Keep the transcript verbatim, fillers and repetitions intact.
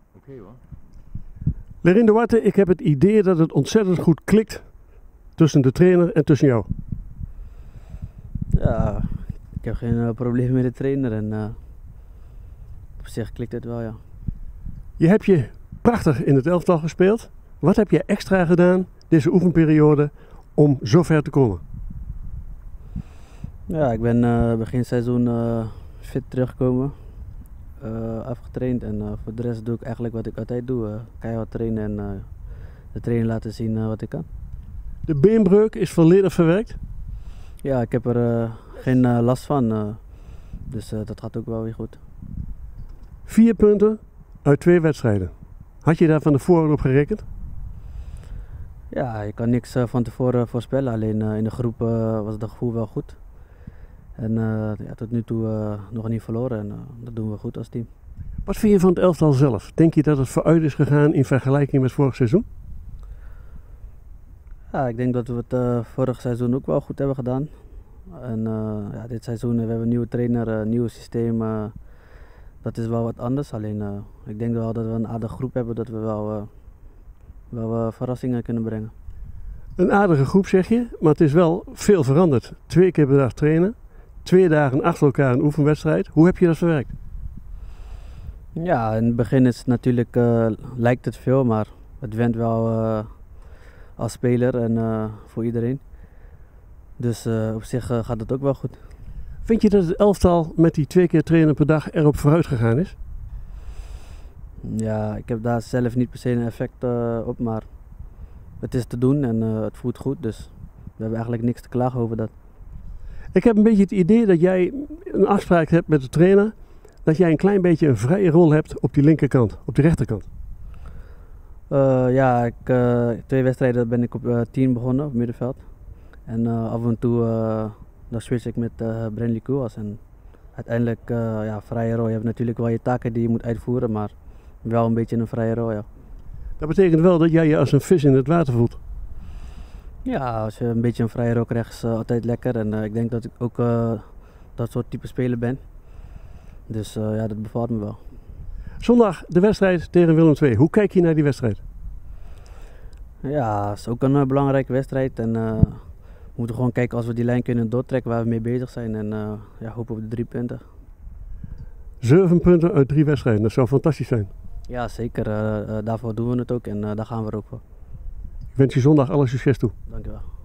Oké hoor. Lerin de Warte, ik heb het idee dat het ontzettend goed klikt tussen de trainer en tussen jou. Ja, ik heb geen uh, probleem met de trainer en uh, op zich klikt het wel, ja. Je hebt je prachtig in het elftal gespeeld. Wat heb je extra gedaan deze oefenperiode om zo ver te komen? Ja, ik ben uh, begin seizoen uh, fit teruggekomen, uh, afgetraind en uh, voor de rest doe ik eigenlijk wat ik altijd doe. Uh, keihard trainen en uh, de trainer laten zien uh, wat ik kan. De beenbreuk is volledig verwerkt? Ja, ik heb er uh, geen uh, last van, uh, dus uh, dat gaat ook wel weer goed. Vier punten uit twee wedstrijden. Had je daar van tevoren op gerekend? Ja, je kan niks uh, van tevoren voorspellen, alleen uh, in de groep uh, was het gevoel wel goed. En uh, ja, tot nu toe uh, nog niet verloren en uh, dat doen we goed als team. Wat vind je van het elftal zelf? Denk je dat het vooruit is gegaan in vergelijking met vorig seizoen? Ja, ik denk dat we het uh, vorig seizoen ook wel goed hebben gedaan. En uh, ja, dit seizoen uh, we hebben een nieuwe trainer, een uh, nieuw systeem. Uh, dat is wel wat anders. Alleen uh, ik denk wel dat we een aardige groep hebben, dat we wel, uh, wel uh, verrassingen kunnen brengen. Een aardige groep zeg je, maar het is wel veel veranderd. Twee keer per dag trainen, twee dagen achter elkaar een oefenwedstrijd. Hoe heb je dat verwerkt? Ja, in het begin is het natuurlijk, uh, lijkt het veel, maar het went wel uh, als speler en uh, voor iedereen. Dus uh, op zich uh, gaat het ook wel goed. Vind je dat het elftal met die twee keer trainen per dag erop vooruit gegaan is? Ja, ik heb daar zelf niet per se een effect uh, op, maar het is te doen en uh, het voelt goed, dus we hebben eigenlijk niks te klagen over dat. Ik heb een beetje het idee dat jij een afspraak hebt met de trainer, dat jij een klein beetje een vrije rol hebt op die linkerkant, op de rechterkant. Uh, ja, ik, uh, twee wedstrijden ben ik op uh, tien begonnen, op middenveld. En uh, af en toe uh, dan switch ik met uh, Brandley Koewas. En uiteindelijk, uh, ja, vrije rol. Je hebt natuurlijk wel je taken die je moet uitvoeren, maar wel een beetje een vrije rol, ja. Dat betekent wel dat jij je als een vis in het water voelt. Ja, als je een beetje een vrije rol krijgt is uh, altijd lekker. En uh, ik denk dat ik ook uh, dat soort type speler ben. Dus uh, ja, dat bevalt me wel. Zondag de wedstrijd tegen Willem twee. Hoe kijk je naar die wedstrijd? Ja, het is ook een uh, belangrijke wedstrijd. En uh, we moeten gewoon kijken als we die lijn kunnen doortrekken waar we mee bezig zijn. En uh, ja, hopen op de drie punten. Zeven punten uit drie wedstrijden, dat zou fantastisch zijn. Ja, zeker. Uh, uh, daarvoor doen we het ook en uh, daar gaan we er ook voor. Ik wens je zondag alle succes toe. Dank je wel.